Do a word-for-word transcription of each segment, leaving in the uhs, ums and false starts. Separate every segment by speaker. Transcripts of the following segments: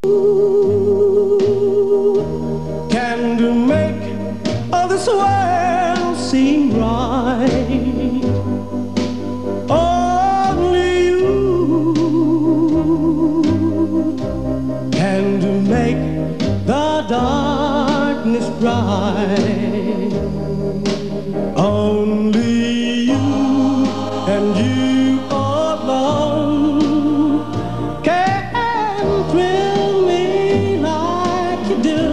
Speaker 1: Can to make all this world seem right. Only you can to make the darkness bright. Only you and you alone can thrill me like you do,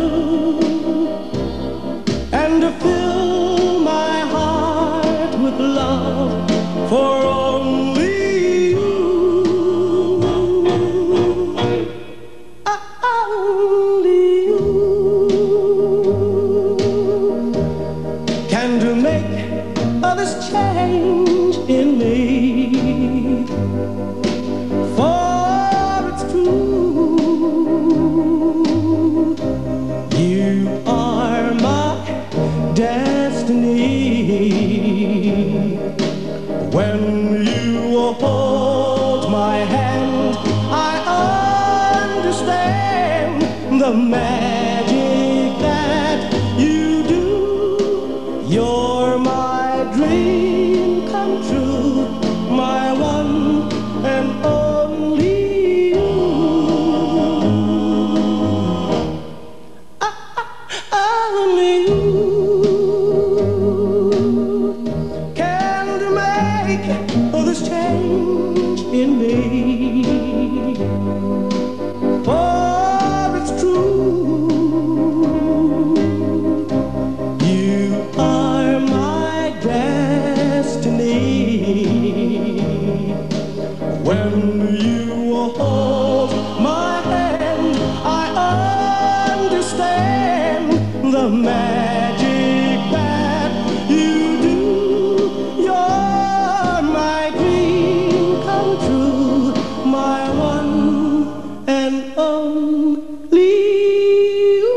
Speaker 1: and to fill my heart with love for only you. Only you can to make all this change in me. For it's true, you are my destiny. When you hold my hand, I understand the magic that you do. You're my dream come true, my one and only you. Only you can make all this change in me. For it's true, you are my destiny. When you hold my hand, I understand the magic that you do. You're my dream come true, my one and only you.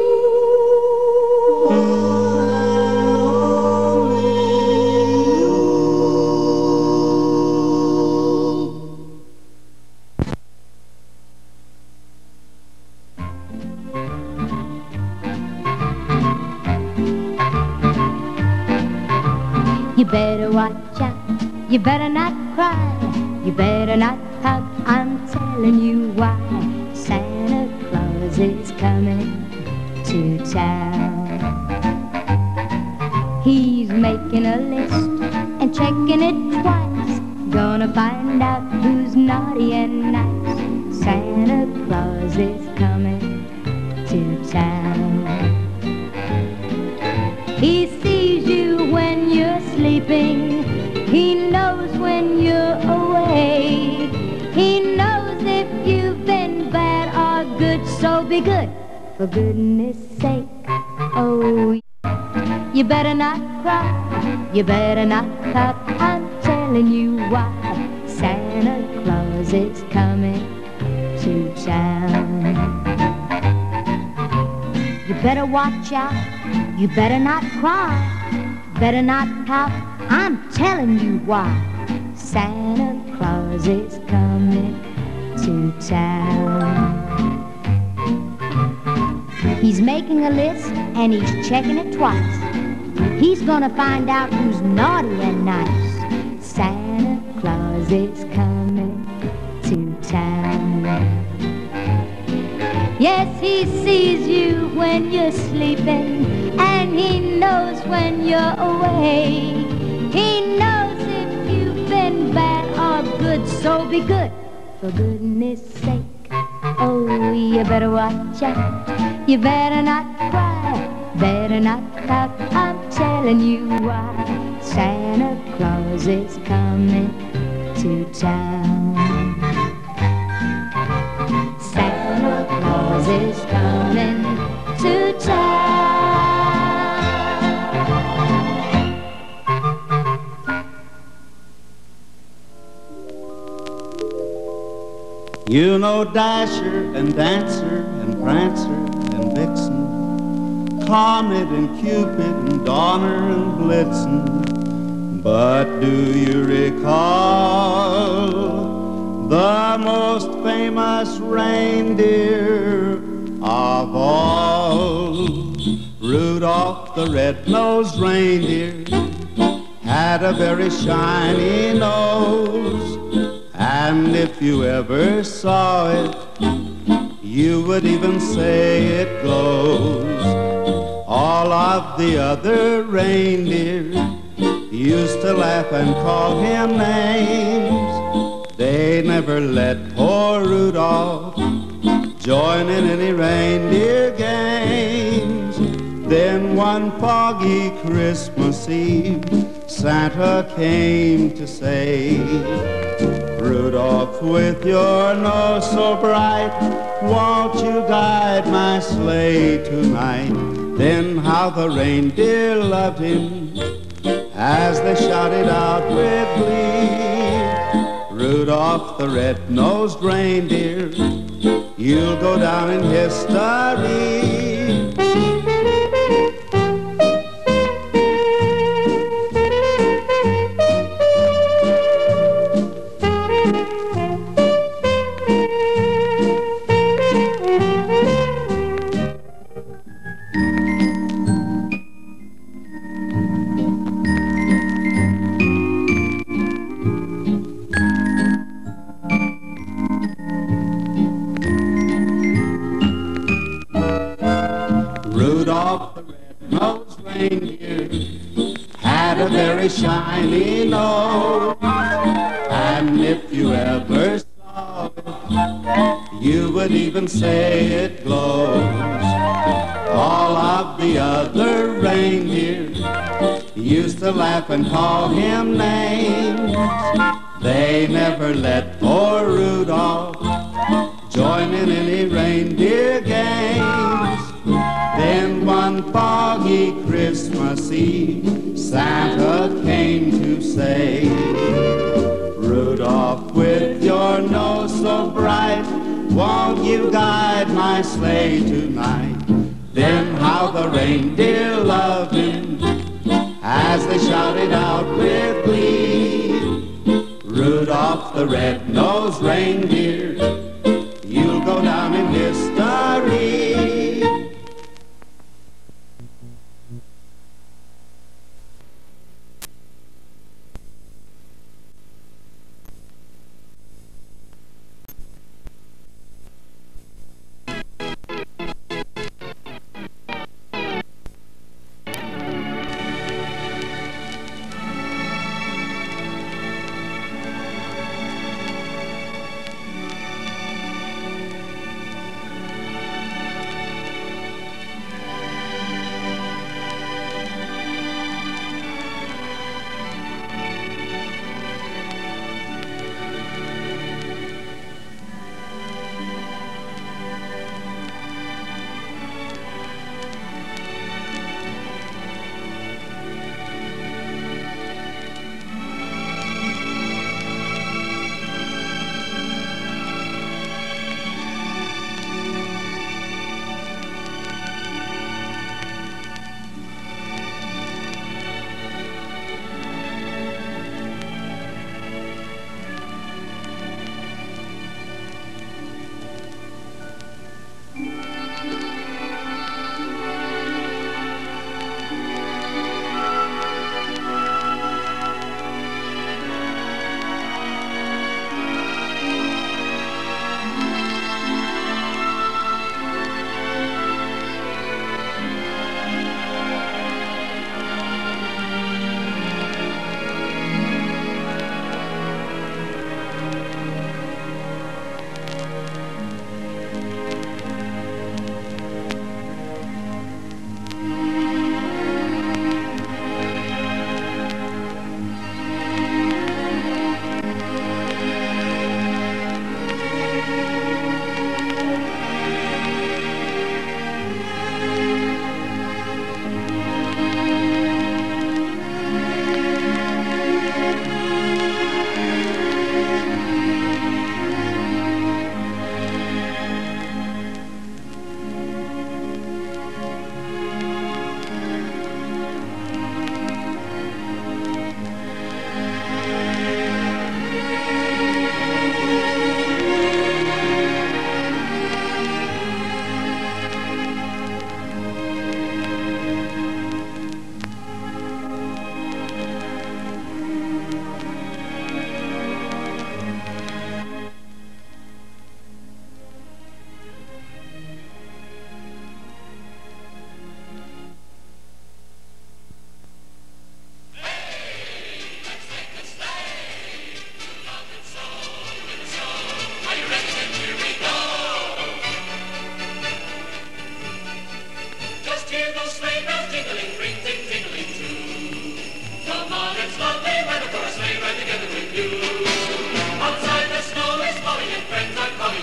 Speaker 2: You better watch out, you better not cry, you better not pout, I'm telling you why. Santa Claus is coming to town. He's making a list and checking it twice, gonna find out who's naughty and nice. Santa Claus is coming to town. He sees you when you're sleeping, he knows when you're away, he knows if you've been bad or good, so be good, for goodness sake. Oh, you better not cry, you better not pout, I'm telling you why. Santa Claus is coming to town. You better watch out, you better not cry, better not pout, I'm telling you why. Santa Claus is coming to town. He's making a list and he's checking it twice. He's gonna find out who's naughty and nice. Santa Claus is coming to town. Yes, he sees you when you're sleeping, and he knows when you're away. He knows if you've been bad or good, so be good, for goodness sake. Oh, you better watch out, you better not cry, better not pout, I'm telling you why. Santa Claus is coming to town. Santa Claus is coming to town.
Speaker 3: You know Dasher and Dancer and Prancer and Vixen, Comet and Cupid and Donner and Blitzen. But do you recall the most famous reindeer of all, Rudolph the red-nosed reindeer had a very shiny nose, and if you ever saw it, you would even say it glows. All of the other reindeer used to laugh and call him names. They never let poor Rudolph join in any reindeer games. Then one foggy Christmas Eve, Santa came to say, Rudolph, with your nose so bright, won't you guide my sleigh tonight? Then how the reindeer loved him as they shouted out with glee, Rudolph the red-nosed reindeer, you'll go down in history. Rudolph the red-nosed reindeer had a very shiny nose, and if you ever saw it, you would even say it glows. All of the other reindeer used to laugh and call him names. They never let poor Rudolph join in any reindeer games. Then one foggy Christmas Eve, Santa came to say, Rudolph, with your nose so bright, won't you guide my sleigh tonight? Then how the reindeer loved him as they shouted out with glee, Rudolph the red-nosed reindeer, you'll go down in history.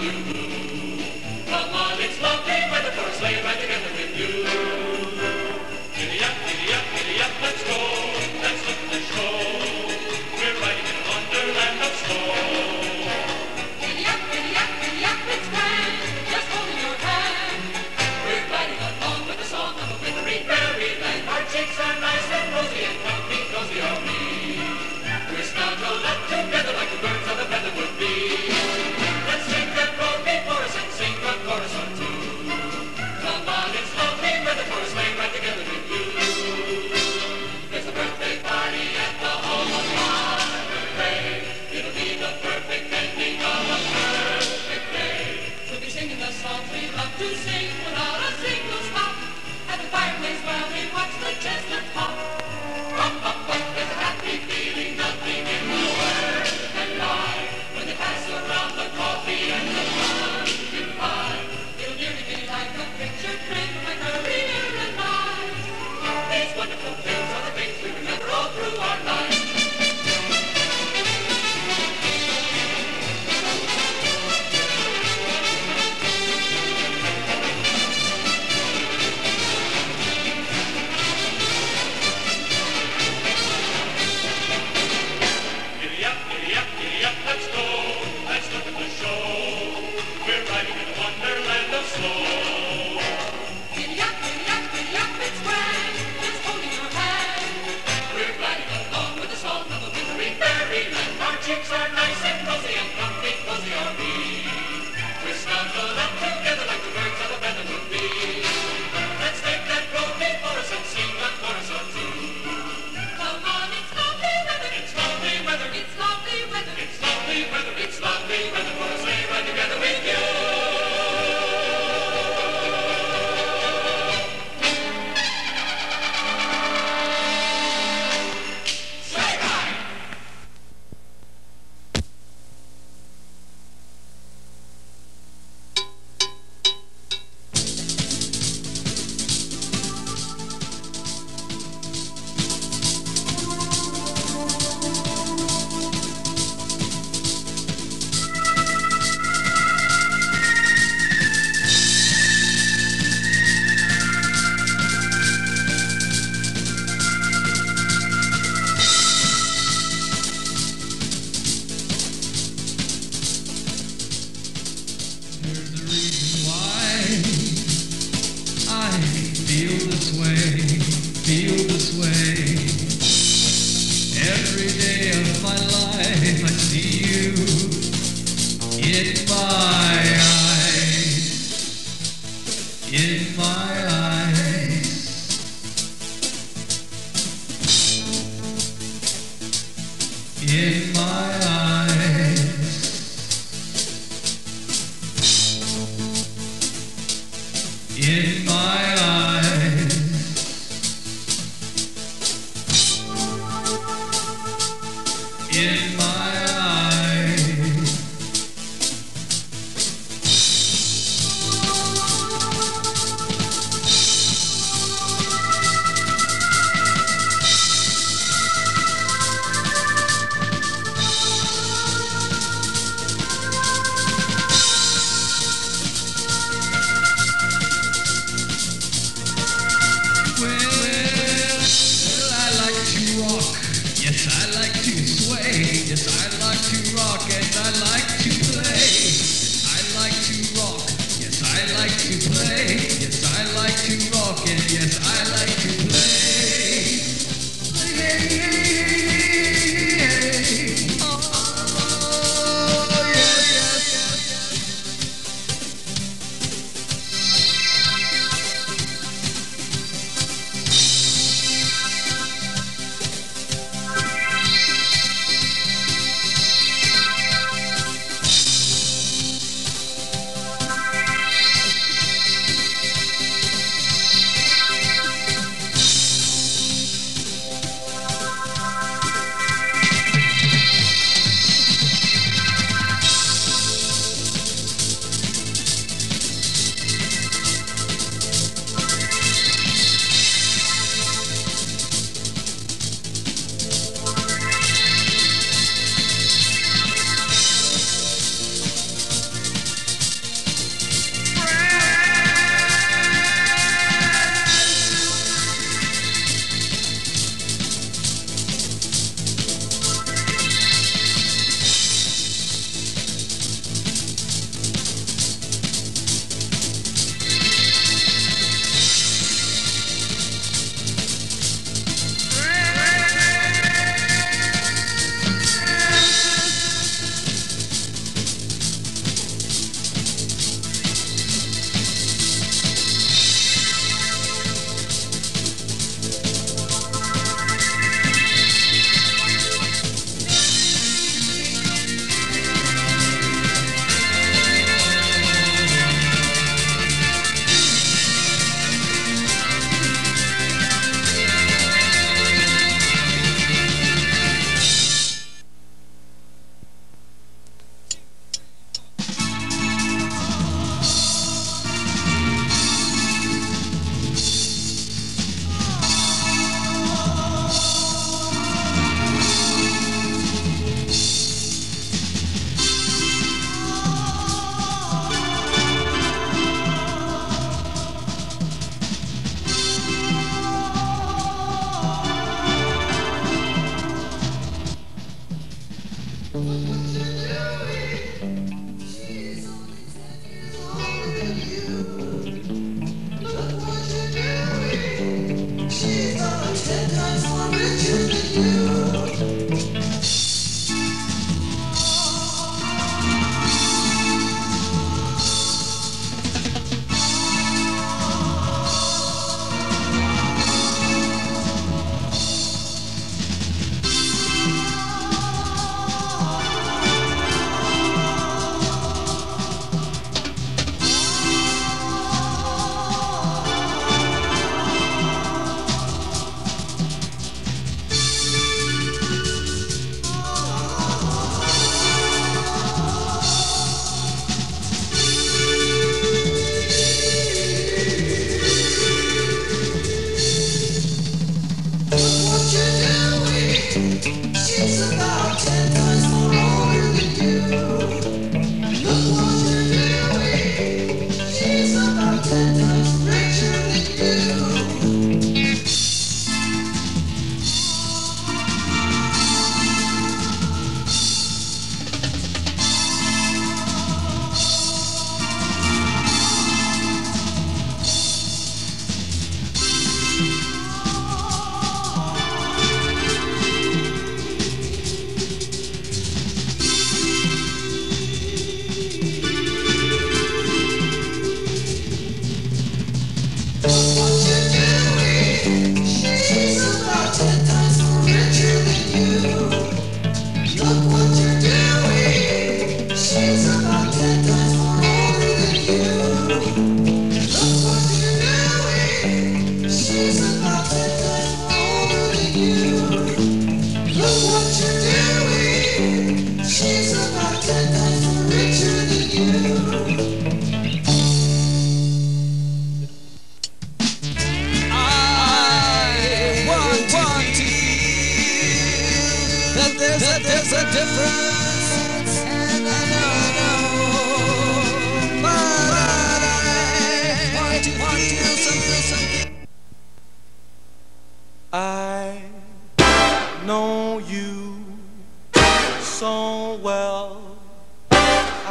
Speaker 4: you. Come on, it's lovely weather for a sleigh ride together with you. Giddy up, giddy up, giddy up, let's go. Let's look at the show. We're riding in a wonderland of snow. Giddy up, giddy up, giddy up, it's grand. Just holding your hand. We're gliding along with the song of a wintry fairyland. Our cheeks are nice and rosy and comfy, cozy are we. We're snuggled up together like the birds of a feather would be. Let's sing that road before us and sing a chorus or two. Come on, it's lovely weather for a sleigh ride together with you. There's a birthday party at the home of Farmer Gray. It'll be the first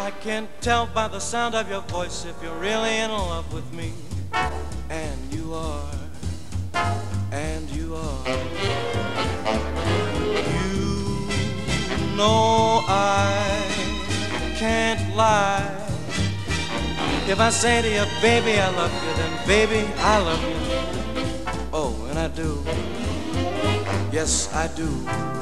Speaker 1: I can tell by the sound of your voice if you're really in love with me. And you are, and you are. You know I can't lie. If I say to you, baby, I love you, then baby, I love you. Oh, and I do. Yes, I do.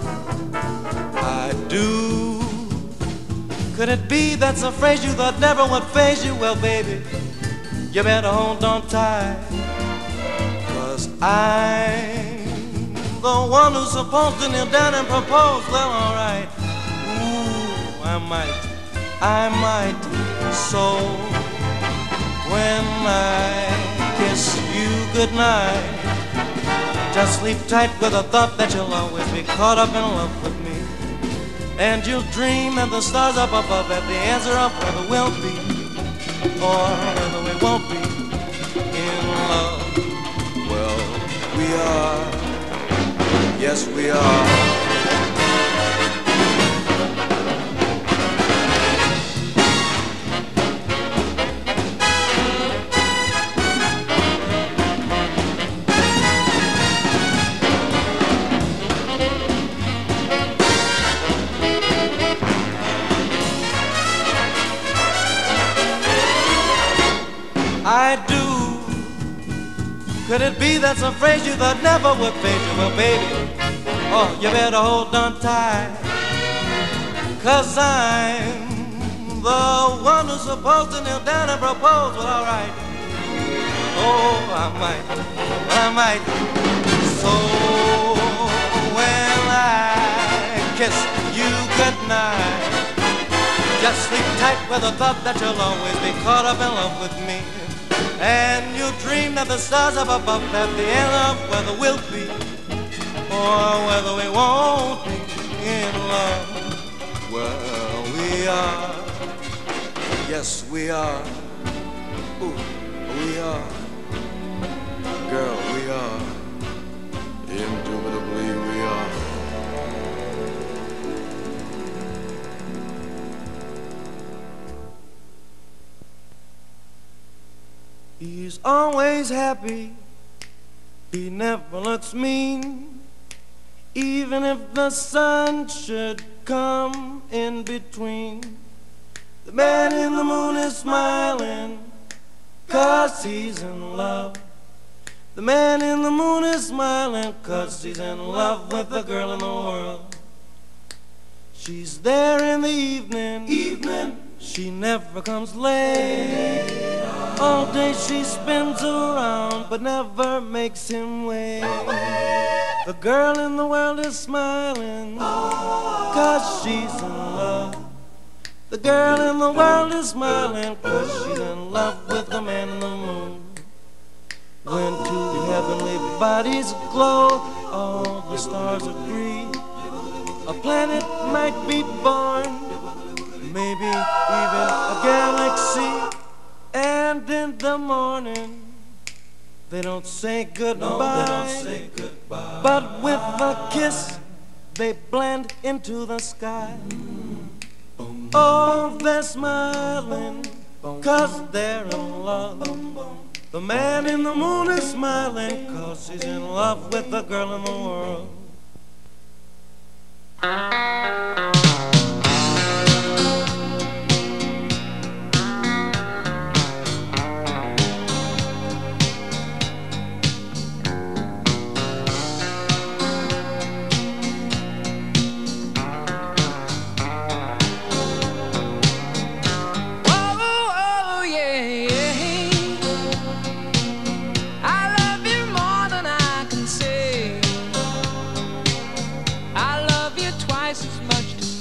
Speaker 1: I do. Could it be that's a phrase you thought never would faze you? Well, baby, you better hold on tight, 'cause I'm the one who's supposed to kneel down and propose. Well, all right. Ooh, I might, I might. So when I kiss you goodnight, just sleep tight with the thought that you'll always be caught up in love with me. And you'll dream that the stars up above have the answer of whether we'll be or whether we won't be in love. Well, we are. Yes, we are. I do. Could it be that's a phrase you thought never would fade you? Well, baby, oh, you better hold on tight, 'cause I'm the one who's supposed to kneel down and propose. Well, all right. Oh, I might, I might. So when I kiss you goodnight, just sleep tight with the thought that you'll always be caught up in love with me. And you'll dream that the stars up above have the end of whether we'll be or whether we won't be in love. Well, we are. Yes, we are. Ooh, we are. Girl, we are. Indubitably, we are. He's always happy, he never looks mean, even if the sun should come in between. The man in the moon is smiling, 'cause he's in love. The man in the moon is smiling, 'cause he's in love with the girl in the world. She's there in the evening, evening. She never comes late. All day she spins around, but never makes him wait. The girl in the world is smiling, 'cause she's in love. The girl in the world is smiling, 'cause she's in love with the man in the moon. When two heavenly bodies glow, all the stars agree, a planet might be born, maybe even a galaxy. And in the morning, they don't say goodbye, no, they don't say goodbye. But with a kiss, they blend into the sky. Oh, they're smiling, 'cause they're in love. The man in the moon is smiling, 'cause he's in love with the girl in the world.
Speaker 5: Twice as much to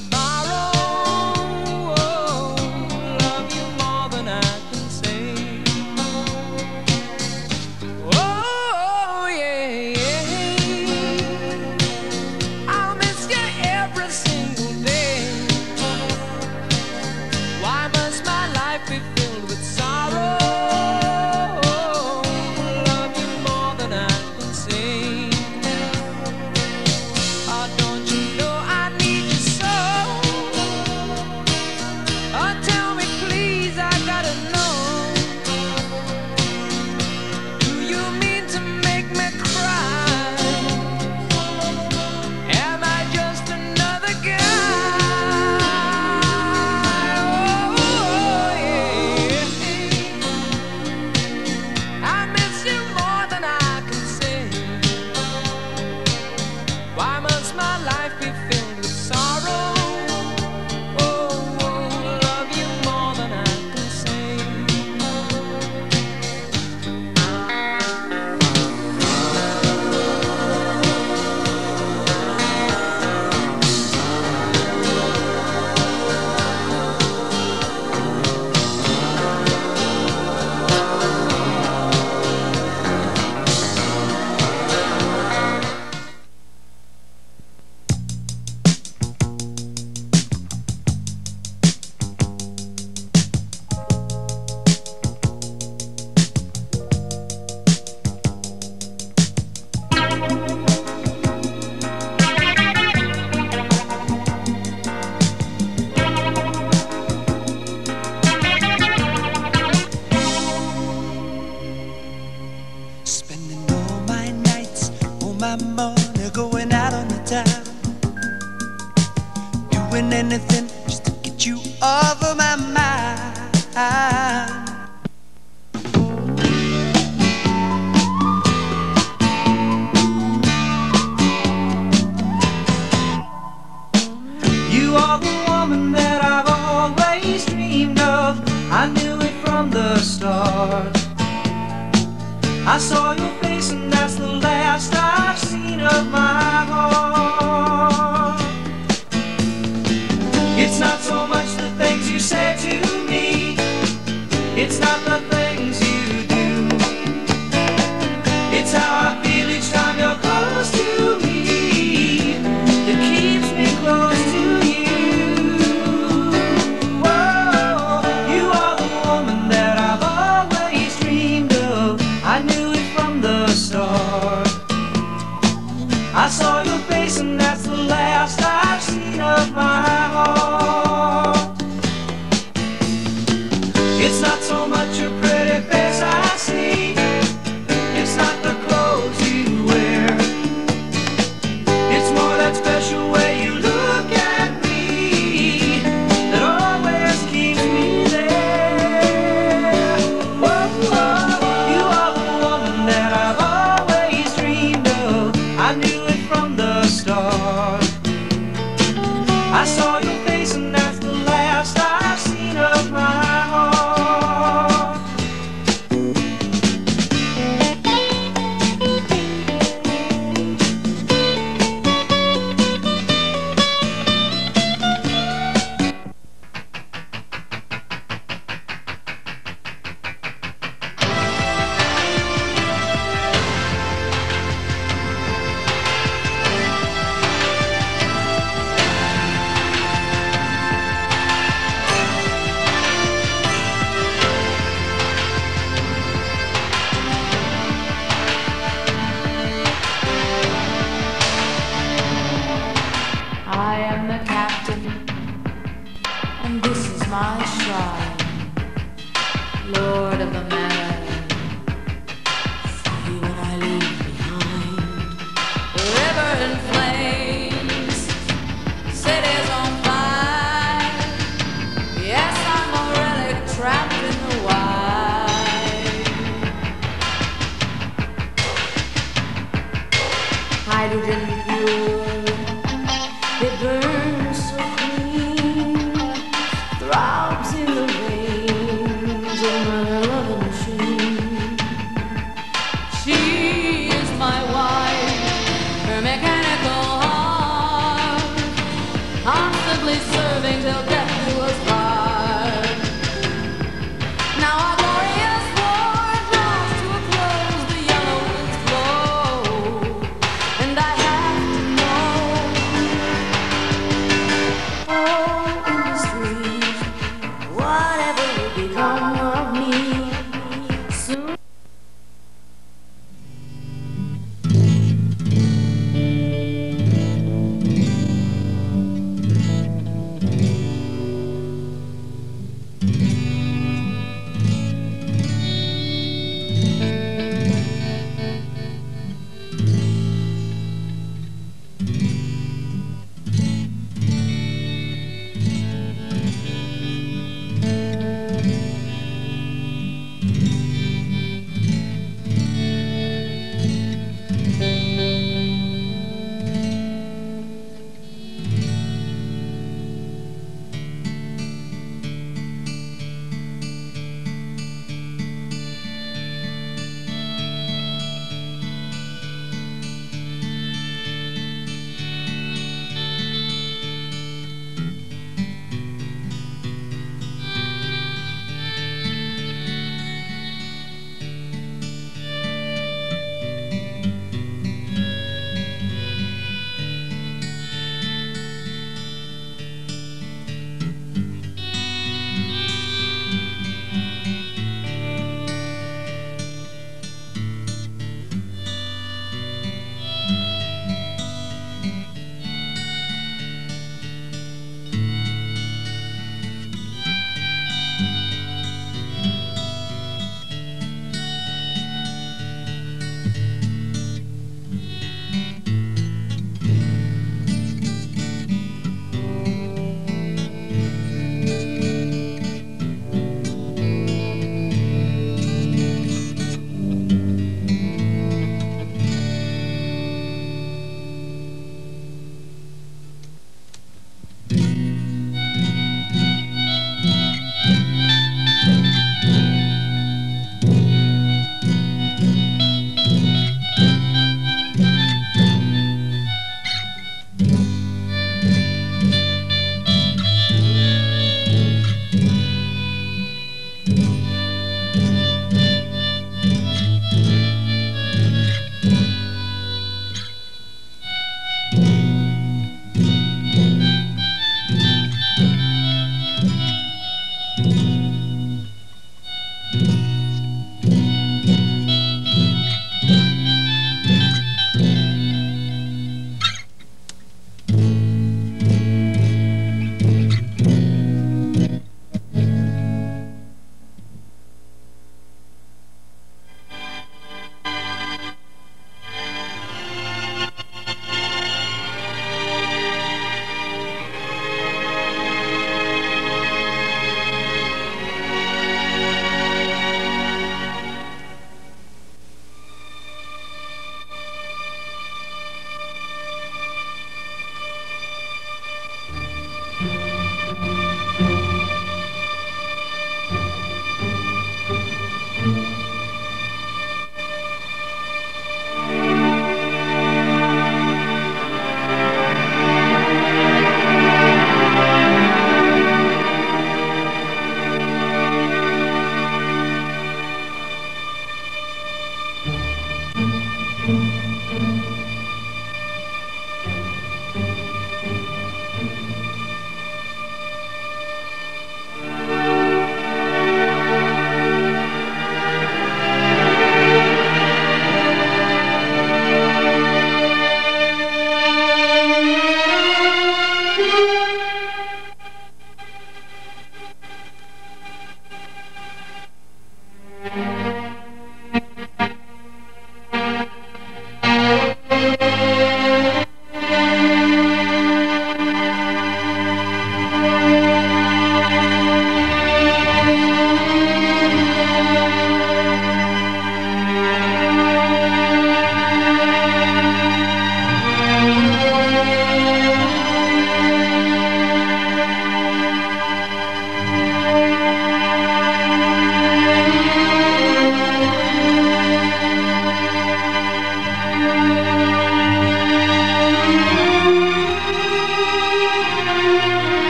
Speaker 1: over my mind. You are the woman that I've always dreamed of. I knew it from the start. I saw your face and that's the last I've seen of my heart. It's not so much the things you say to me, it's not the things you do, it's how I feel each time you're close to me that keeps me close to you. Whoa, you are the woman that I've always dreamed of. I knew it from the start. I saw your face and that's the last I've seen of my heart. It's not so much your pretty face I see, it's not the clothes you wear, it's more that special way you look at me that always keeps me there. Whoa, whoa, you are the woman that I've always dreamed of. I knew it from the start. I saw your face and that's the last I've seen of my heart.
Speaker 5: I am the captain, and this is my shrine, Lord of the Manor. See what I leave behind: river in flames, cities on fire. Yes, I'm a relic trapped in the wild. Hydrogen fuel, it burns so clean, throbs in the veins of my loving machine. She is my wife, her mechanical heart, constantly serving till death do us part. Now our glorious war draws to a close, the yellow winds blow, and I have to know. Oh, in the street, whatever will become of me soon.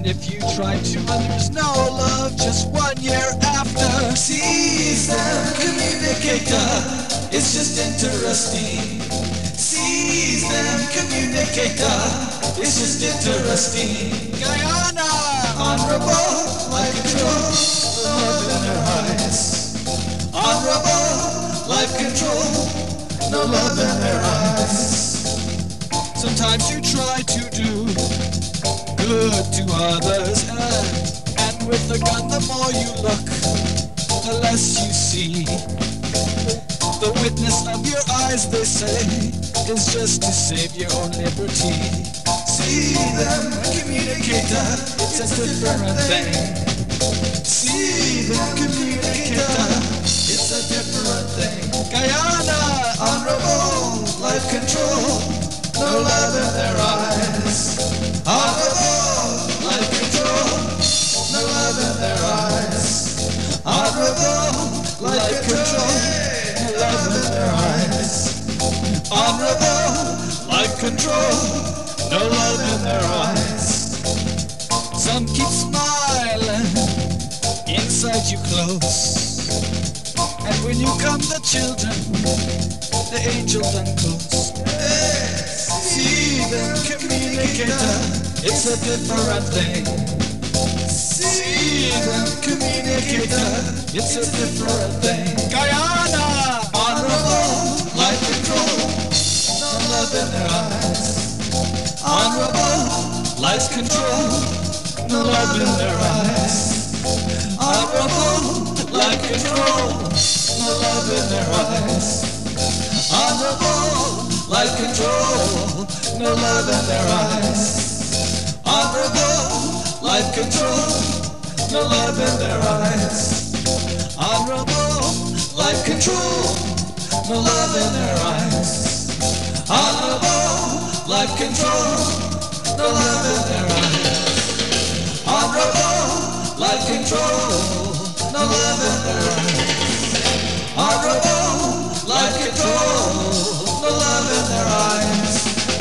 Speaker 6: if you try to, and there's no love just one year after. See them, communicator, it's just interesting. See them, communicator, it's just interesting. Guyana, honorable, life control, love in their eyes. Honorable, life control, no love in their eyes. Sometimes you try to do good to others, and, and with the gun, the more you look, the less you see. The witness of your eyes, they say, is just to save your own liberty. See them, communicator, it's a different thing. See them, communicator, it's a different thing. Guyana, honorable, life control, no love in their eyes. Honorable, life control, no love in their eyes. Honorable, life control, no love in their eyes. Honorable, life control, no love in their eyes. Some keep smiling, inside you close. And when you come the children, the angels unclose. See them, communicator, it's a different thing. See them, communicator, it's a different thing. Guyana, honorable, life control, no love in their eyes. Honorable, life control, no love in their eyes. Honorable, life control, no love in their eyes. Honorable, life control, no love in their eyes. Honorable, life control, no love in their eyes. Honorable, life control, no love in their eyes. Honorable, life control, no love in their eyes. Honorable, life control, no love in their eyes. Honorable, life control, no love in their eyes.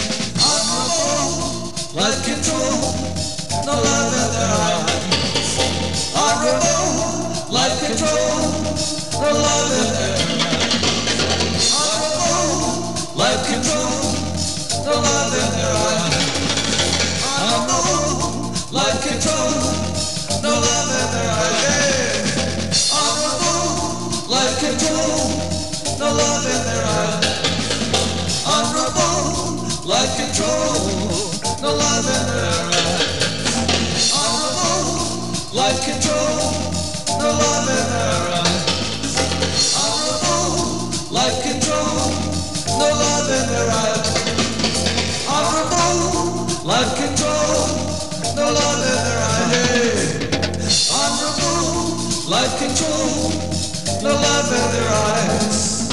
Speaker 6: Honorable, life control, no love in their eyes. Honorable, life control, no love in their eyes. Honorable, life control, no love in their eyes. Honorable, life control, no love in their eyes. Honorable, life control, no love in their eyes. Honorable, life control, no love in their eyes. Honorable, life control, no love in their eyes. Honorable, life control, no love in their eyes. Honorable, life control, no love in their eyes. Honorable, life control, no love in their eyes.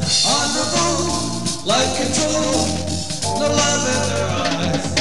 Speaker 6: Honorable, life control, no love in their eyes.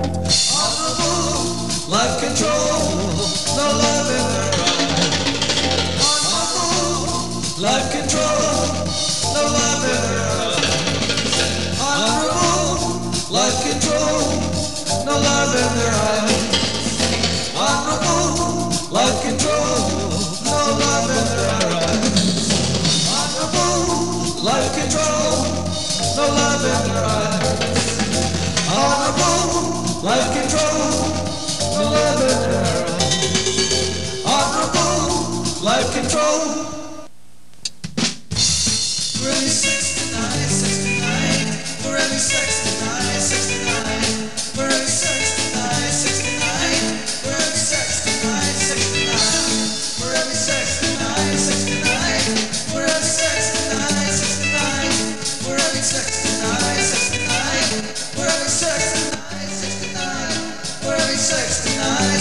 Speaker 6: Honorable, life control, no love in their eyes. Honorable, life control, no love in their eyes. Honorable, life control, no love in their eyes. Honorable, life control, no love in their eyes. Honorable, life control, no love in their eyes. Honorable, life control, no love in their eyes. Honorable, life control. For every sixty-nine, sixty-nine, for every sixty-nine, sixty-nine, for every sixty-nine, sixty-nine, for every sixty-nine, sixty-nine, for every sixty-nine, sixty-nine, for every sixty-nine, sixty-nine, for every sixty-nine, sixty-nine, for every sixty-nine, sixty-nine, for every sixty-nine.